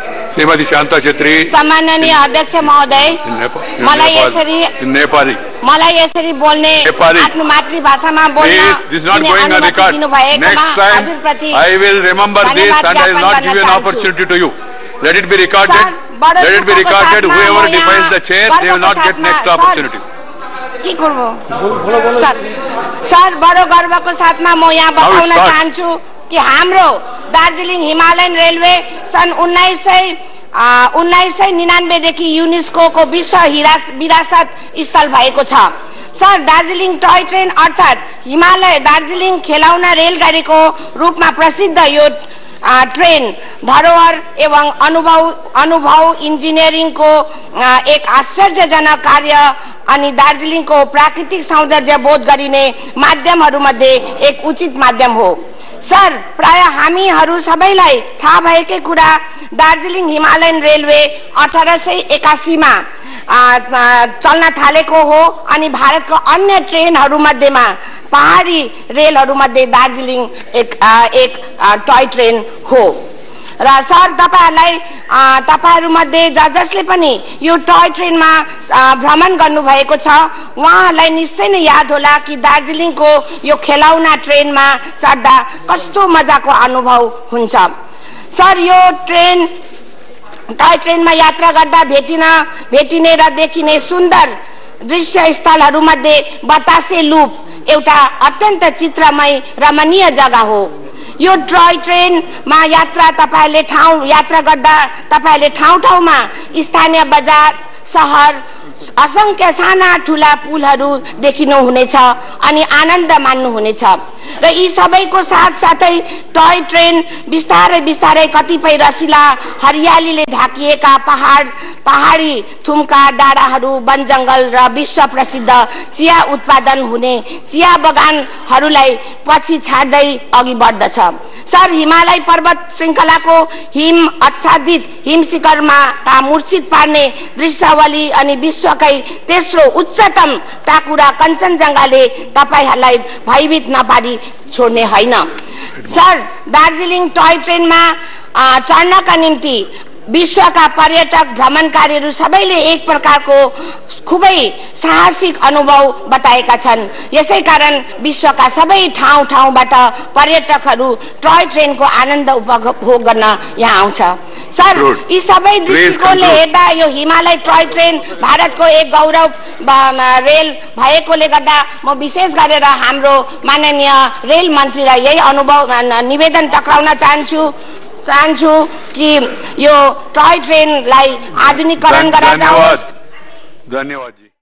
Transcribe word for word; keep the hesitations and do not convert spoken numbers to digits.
श्रीमती शांता छेत्री, सम्माननीय अध्यक्ष महोदय, मलाई यसरी नेपाली मलाई यसरी बोल्ने आफ्नो मातृभाषामा बोल्न Next time, I will remember this and I will not give you an opportunity to you. Let it be recorded. Let it be recorded. Whoever defies the chair, they will not get next opportunity. के गर्बो? Sir, बडो गर्वको साथमा म यहाँ बताउन चाहन्छु कि हाम्रो दार्जिलिङ हिमालयन रेलवे सन् उन्नाइस सय उन्नाइस सय निनानब्बे देखि युनेस्को को विश्व विरासत स्थल भएको छ। सर, दार्जिलिङ टय ट्रेन अर्थात हिमालय दार्जिलिङ खेलौना रेलगाडीको रूपमा प्रसिद्ध यो ट्रेन धरोहर एवं अनुभव अनुभव इन्जिनियरिङको एक आश्चर्यजनक कार्य अनि दार्जिलिङको प्राकृतिक सौन्दर्य बोध गरिने माध्यमहरूमध्ये एक उचित माध्यम हो। सर, प्राय हामीहरू सबैलाई थाहा भएकै कुरा दार्जिलिङ हिमालयन रेलवे अठारह सय एकासी मा चल्न थालेको हो अनि भारतको अन्य ट्रेनहरू मध्येमा पहाडी रेलहरू मध्ये दार्जिलिङ एक एक टय ट्रेन हो। र सर, तपाईहरुलाई तपाईहरु मध्ये ज जसले पनि यो टय ट्रेनमा भ्रमण गर्नु भएको छ उहाँलाई निश्चय नै याद होला कि दार्जिलिङको यो खेलौना ट्रेनमा चढ्दा कस्तो मजाको अनुभव हुन्छ। सर, यो ट्रेन टय ट्रेनमा यात्रा गर्दा भेटिन भेटिने र देखिने सुन्दर दृश्य स्थलहरू मध्ये बतासे लुप एउटा अत्यन्त चित्रमय रमणीय जग्गा हो। यो टय ट्रेनमा यात्रा तपाईले ठाउँ यात्रा गर्दा तपाईले ठाउँ ठाउँमा स्थानीय बजार शहर असंख्य साना ठूला पुलहरू देखिनु हुनेछ अनि आनन्द मान्नु हुनेछ र यी सबैको साथ साथै टय ट्रेन बिस्तारै बिस्तारै कतिपय रसिला हरियालीले ढाकिएका पहाड पहाडी थुम्का डाँडाहरू वन जंगल र विश्व प्रसिद्ध चिया उत्पादन हुने चिया बगानहरूलाई पछि छाड्दै अघि बढ्दछ। सर, हिमालय पर्वत श्रृंखलाको हिम आच्छादित हिम शिखरमा का मूर्छित पार्ने दृश्यावली अनि विश्वकै तेस्रो उच्चतम टाकुरा कञ्चनजंघाले तपाईहरुलाई भयभीत नपारी छोड्ने हैन। सर, दार्जिलिङ टय ट्रेनमा चढ्नका निम्ति विश्वका पर्यटक भ्रमणकारीहरू सबैले एक प्रकारको खुबै साहसिक अनुभव बताएका छन्। यसैकारण विश्वका सबै ठाउँ ठाउँबाट पर्यटकहरू टय ट्रेनको आनन्द उपभोग गर्न यहाँ आउँछ। सर, यी सबै दृष्टिकोणले हेर्दा यो हिमालय टय ट्रेन भारतको एक गौरव रेल भएकोले गर्दा म विशेष गरेर हाम्रो माननीय रेल मन्त्रीलाई यही अनुभव निवेदन टक्राउन चाहन्छु चाहन्छु कि यो टय ट्रेनलाई आधुनिकीकरण गराइयोस्। धन्यवाद जी।